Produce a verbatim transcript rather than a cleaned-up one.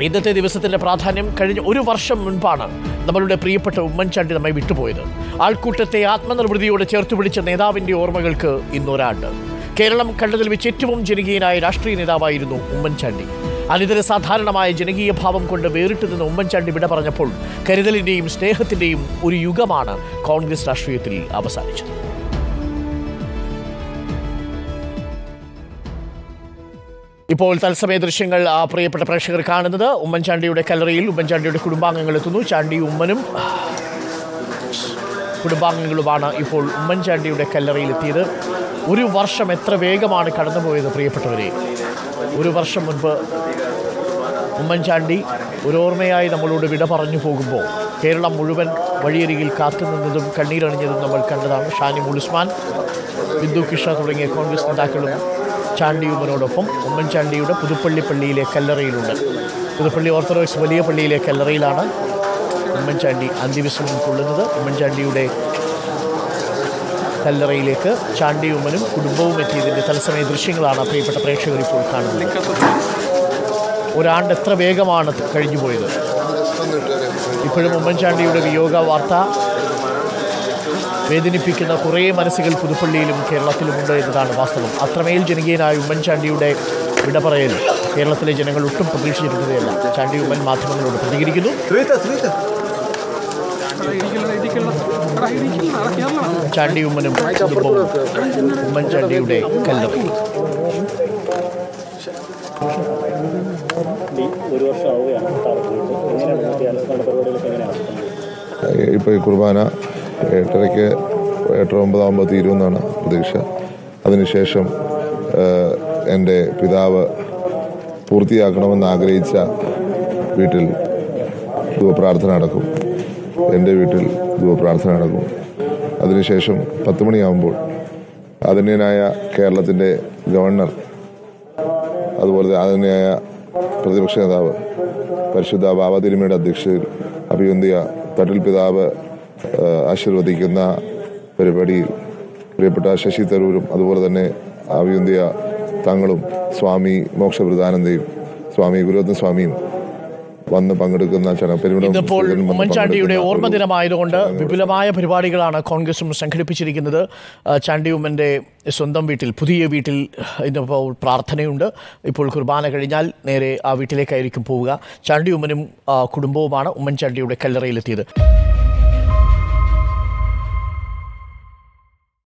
ഇന്നത്തെ ദിവസത്തിൻ്റെ പ്രാധാന്യം കഴിഞ്ഞ ഒരു വർഷം മുൻപാണ് നമ്മളുടെ പ്രിയപ്പെട്ട ഉമ്മൻചാണ്ടി നമ്മെ വിട്ടുപോയത്. ആൾക്കൂട്ടത്തെ ആത്മനിർവൃതിയോടെ ചേർത്ത് പിടിച്ച നേതാവിൻ്റെ ഓർമ്മകൾക്ക് ഇന്നൊരാണ്ട്. കേരളം കണ്ടതിൽ വെച്ച് ഏറ്റവും ജനകീയനായ രാഷ്ട്രീയ നേതാവായിരുന്നു ഉമ്മൻചാണ്ടി. അനിതര സാധാരണമായ ജനകീയ ഭാവം കൊണ്ട് വേറിട്ട് നിന്ന് ഉമ്മൻചാണ്ടി വിട പറഞ്ഞപ്പോൾ കരുതലിൻ്റെയും സ്നേഹത്തിൻ്റെയും ഒരു യുഗമാണ് കോൺഗ്രസ് രാഷ്ട്രീയത്തിൽ അവസാനിച്ചത്. ഇപ്പോൾ തത്സമയ ദൃശ്യങ്ങൾ ആ പ്രിയപ്പെട്ട പ്രേക്ഷകർ കാണുന്നത് ഉമ്മൻചാണ്ടിയുടെ കല്ലറയിൽ ഉമ്മൻചാണ്ടിയുടെ കുടുംബാംഗങ്ങൾ എത്തുന്നു. ചാണ്ടി ഉമ്മനും കുടുംബാംഗങ്ങളുമാണ് ഇപ്പോൾ ഉമ്മൻചാണ്ടിയുടെ കല്ലറയിലെത്തിയത്. ഒരു വർഷം എത്ര വേഗമാണ് കടന്നുപോയത് പ്രിയപ്പെട്ടവരെ. ഒരു വർഷം മുൻപ് ഉമ്മൻചാണ്ടി ഒരു ഓർമ്മയായി നമ്മളോട് വിട പറഞ്ഞു പോകുമ്പോൾ കേരളം മുഴുവൻ വഴിയരികിൽ കാത്തുനിന്നതും കണ്ണീരണിഞ്ഞതും നമ്മൾ കണ്ടതാണ്. ഷാനിമോൾ ഉസ്മാൻ, ബിന്ദു കൃഷ്ണ തുടങ്ങിയ കോൺഗ്രസ് നേതാക്കളും ചാണ്ടി ഉമ്മനോടൊപ്പം ഉമ്മൻചാണ്ടിയുടെ പുതുപ്പള്ളി പള്ളിയിലെ കല്ലറയിലുണ്ട്. പുതുപ്പള്ളി ഓർത്തഡോക്സ് വലിയ പള്ളിയിലെ കല്ലറയിലാണ് ഉമ്മൻചാണ്ടി അന്ത്യവിശ്രമം കൊള്ളുന്നത്. ഉമ്മൻചാണ്ടിയുടെ കല്ലറയിലേക്ക് ചാണ്ടി ഉമ്മനും കുടുംബവും എത്തിയതിൻ്റെ തത്സമയ ദൃശ്യങ്ങളാണ് പ്രിയപ്പെട്ട പ്രേക്ഷകർ ഇപ്പോൾ കാണുന്നത്. ഒരാണ്ട് എത്ര വേഗമാണ് കഴിഞ്ഞുപോയത്. ഇപ്പോഴും ഉമ്മൻചാണ്ടിയുടെ വിയോഗ വാർത്ത വേദനിപ്പിക്കുന്ന കുറേ മനസ്സുകൾ പുതുപ്പള്ളിയിലും കേരളത്തിലുമുണ്ട് എന്നതാണ് വാസ്തവം. അത്രമേൽ ജനകീയനായ ഉമ്മൻചാണ്ടിയുടെ വിട പറയൽ കേരളത്തിലെ ജനങ്ങൾ ഒട്ടും പ്രതീക്ഷിച്ചിരുന്നതല്ല. ചാണ്ടി ഉമ്മൻ മാധ്യമങ്ങളോട് പ്രതികരിക്കുന്നു. ചാണ്ടി ഉമ്മനും കുടുംബവും ഉമ്മൻചാണ്ടിയുടെ കല്ലറയിൽ. ഇപ്പോൾ ഈ കുർബാന എട്ടരയ്ക്ക് എട്ടര ഒമ്പതാകുമ്പോൾ തീരുമെന്നാണ് പ്രതീക്ഷ. അതിനുശേഷം എൻ്റെ പിതാവ് പൂർത്തിയാക്കണമെന്ന് ആഗ്രഹിച്ച വീട്ടിൽ ധൂപപ്രാർത്ഥന നടക്കും. എൻ്റെ വീട്ടിൽ ധൂപപ്രാർത്ഥന നടക്കും. അതിനുശേഷം പത്ത് മണിയാകുമ്പോൾ ആദരണീയനായ കേരളത്തിൻ്റെ ഗവർണർ, അതുപോലെ ആദരണീയനായ പ്രതിപക്ഷ നേതാവ് പരിശുദ്ധ ബാബ തിരുമേനിയുടെ അധ്യക്ഷതയിൽ അഭിവന്ദിയ തട്ടിൽ പിതാവ് ആശീർവദിക്കുന്ന പരിപാടിയിൽ പ്രിയപ്പെട്ട ശശി തരൂരും അതുപോലെ തന്നെ അഭിവന്ദിയ തങ്ങളും സ്വാമി മോക്ഷവൃതാനന്ദയും സ്വാമി ഗുരുരത്ന സ്വാമിയും വന്ന് പങ്കെടുക്കുന്ന ഇന്നിപ്പോൾ ഉമ്മൻചാണ്ടിയുടെ ഓർമ്മ ദിനമായതുകൊണ്ട് വിപുലമായ പരിപാടികളാണ് കോൺഗ്രസും സംഘടിപ്പിച്ചിരിക്കുന്നത്. ചാണ്ടി ഉമ്മൻ്റെ സ്വന്തം വീട്ടിൽ, പുതിയ വീട്ടിൽ ഇന്നിപ്പോൾ പ്രാർത്ഥനയുണ്ട്. ഇപ്പോൾ കുർബാന കഴിഞ്ഞാൽ നേരെ ആ വീട്ടിലേക്കായിരിക്കും പോവുക. ചാണ്ടി ഉമ്മനും കുടുംബവുമാണ് ഉമ്മൻചാണ്ടിയുടെ കല്ലറയിലെത്തിയത്.